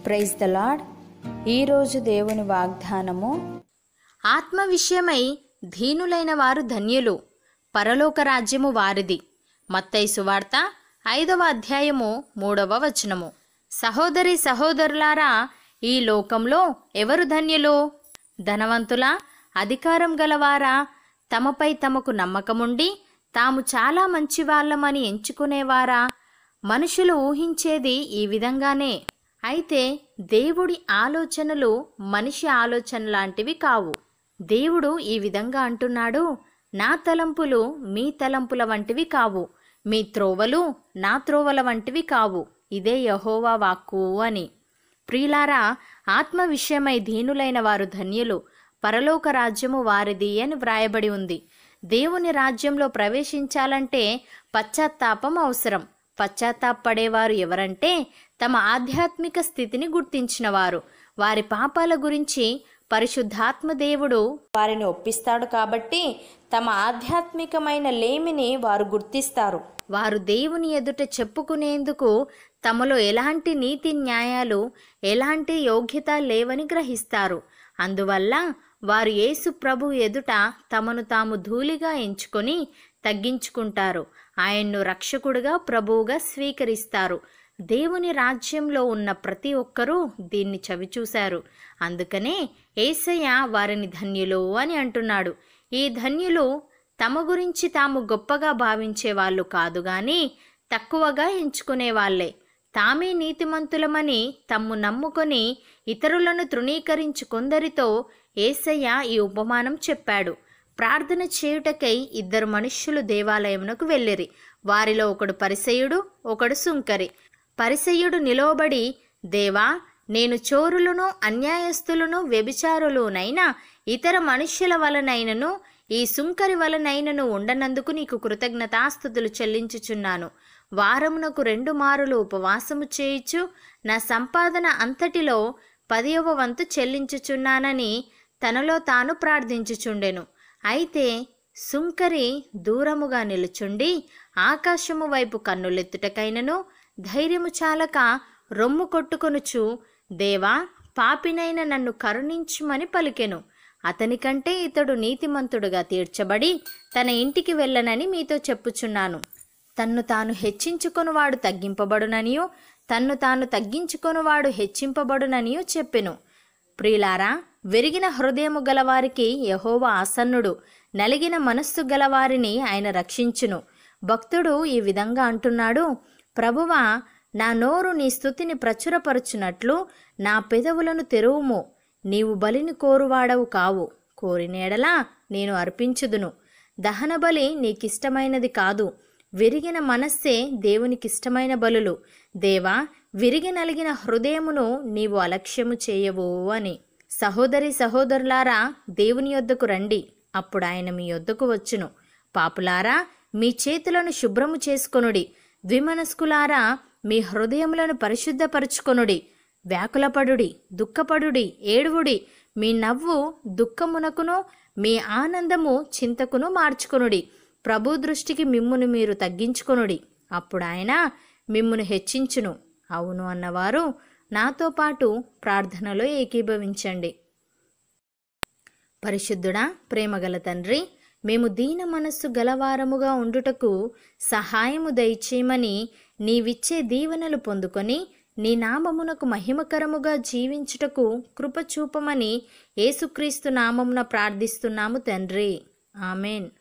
Praise the lord. ఈరోజు దేవుని వాగ్దానము, ఆత్మ విషయమై దీనులైన వారు ధన్యులు, పరలోక రాజ్యము వారిది. మత్తయి సువార్త 5వ అధ్యాయము 3వ వచనము. సహోదరి సహోదరులారా, ఈ లోకంలో ఎవరు ధన్యులు? ధనవంతులా? అధికారం గలవారా? తమపై తమకు నమ్మకముండి తాము చాలా మంచివాళ్ళమని ఎంచుకునేవారా? మనుషులు ఊహించేది ఈ విధంగానే. అయితే దేవుడి ఆలోచనలు మనిషి ఆలోచన లాంటివి కావు. దేవుడు ఈ విధంగా అంటున్నాడు, నా తలంపులు మీ తలంపుల వంటివి కావు, మీ త్రోవలు నా త్రోవల వంటివి కావు, ఇదే యెహోవా వాక్కు అని. ప్రియులారా, ఆత్మ విషయమై దీనులైన వారు ధన్యులు, పరలోక రాజ్యము వారిది అని వ్రాయబడి ఉంది. దేవుని రాజ్యంలో ప్రవేశించాలంటే పశ్చాత్తాపం అవసరం. పశ్చాత్తాపడేవారు ఎవరంటే తమ ఆధ్యాత్మిక స్థితిని గుర్తించినవారు. వారి పాపాల గురించి పరిశుద్ధాత్మ దేవుడు వారిని ఒప్పిస్తాడు. కాబట్టి తమ ఆధ్యాత్మికమైన లేమిని వారు గుర్తిస్తారు. వారు దేవుని ఎదుట చెప్పుకునేందుకు తమలో ఎలాంటి నీతి న్యాయాలు, ఎలాంటి యోగ్యత లేవని గ్రహిస్తారు. అందువల్ల వారు యేసు ప్రభు ఎదుట తమను తాము ధూళిగా ఎంచుకొని తగ్గించుకుంటారు. ఆయన్ను రక్షకుడుగా, ప్రభువుగా స్వీకరిస్తారు. దేవుని రాజ్యంలో ఉన్న ప్రతి ఒక్కరూ దీన్ని చవిచూశారు. అందుకనే యేసయ్య వారిని ధన్యులు అని అంటున్నాడు. ఈ ధన్యులు తమ గురించి తాము గొప్పగా భావించే వాళ్ళు కాదు గాని తక్కువగా ఎంచుకునే వాళ్ళే. తామే నీతిమంతులమని తమ్ము నమ్ముకొని ఇతరులను తృణీకరించు కొందరితో యేసయ్య ఈ ఉపమానం చెప్పాడు. ప్రార్థన చేయుటకై 2 మనుష్యులు దేవాలయమునకు వెళ్ళిరి. వారిలో ఒకడు పరిసయ్యుడు, ఒకడు సుంకరి. పరిసయ్యుడు నిలవబడి, దేవా, నేను చోరులను, అన్యాయస్తులను, వ్యభిచారులునైనా ఇతర మనుష్యుల వలనైనను ఈ సుంకరి వలనైనను ఉండనందుకు నీకు కృతజ్ఞతాస్తుతులు చెల్లించుచున్నాను. వారమునకు 2 మారులు ఉపవాసము చేయుచు నా సంపాదన అంతటిలో 10వ వంతు చెల్లించుచున్నానని తనలో తాను ప్రార్థించుచుండెను. అయితే సుంకరి దూరముగా నిలుచుండి ఆకాశము వైపు కన్నులెత్తుటకైనను ధైర్యము చాలక రొమ్ము కొట్టుకొనుచు, దేవా, పాపినైన నన్ను కరుణించుమని పలికెను. అతనికంటే ఇతడు నీతిమంతుడుగా తీర్చబడి తన ఇంటికి వెళ్ళనని మీతో చెప్పుచున్నాను. తన్ను తాను హెచ్చించుకొనువాడు తగ్గింపబడుననియు, తన్ను తాను తగ్గించుకొనువాడు హెచ్చింపబడుననియు చెప్పెను. ప్రియులారా, విరిగిన హృదయము గలవారికి యెహోవా ఆసన్నుడు, నలిగిన మనస్సు గలవారిని ఆయన రక్షించును. భక్తుడు ఈ విధంగా అంటున్నాడు, ప్రభువా, నా నోరు నీ స్తుతిని ప్రచురపరచునట్లు నా పెదవులను తెరువుము. నీవు బలిని కోరువాడవు కావు, కోరినేడలా నేను అర్పించుదును. దహన బలి నీకిష్టమైనది కాదు, విరిగిన మనస్సే దేవునికిష్టమైన బలులు. దేవా, విరిగి నలిగిన హృదయమును నీవు అలక్ష్యము చేయవు అని. సహోదరి సహోదరులారా, దేవుని యొద్దకు రండి, అప్పుడు ఆయన మీ యొద్దకు వచ్చును. పాపులారా, మీ చేతులను శుభ్రము చేసుకొనుడి. ద్విమనస్కులారా, మీ హృదయములను పరిశుద్ధపరచుకొనుడి. వ్యాకులపడుడి, దుఃఖపడుడి, ఏడువుడి. మీ నవ్వు దుఃఖమునకును, మీ ఆనందము చింతకును మార్చుకొనుడి. ప్రభు దృష్టికి మిమ్మును మీరు తగ్గించుకొనుడి, అప్పుడు ఆయన మిమ్మును హెచ్చించును. అవును అన్నవారు నాతో పాటు ప్రార్థనలో ఏకీభవించండి. పరిశుద్ధుడా, ప్రేమగల తండ్రి, మేము దీన మనస్సు గలవారముగా ఉండుటకు సహాయము దయచేయమని నీవిచ్చే దీవెనలు పొందుకొని నీ నామమునకు మహిమకరముగా జీవించుటకు కృప చూపమని యేసుక్రీస్తు నామమున ప్రార్థిస్తున్నాము తండ్రి. ఆమెన్.